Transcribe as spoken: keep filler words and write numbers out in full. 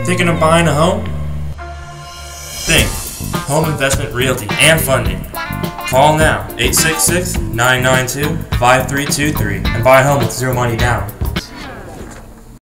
Thinking of buying a home? Think Home Investment Realty and Funding. Call now, eight six six, nine nine two, five three two three, and buy a home with zero money down.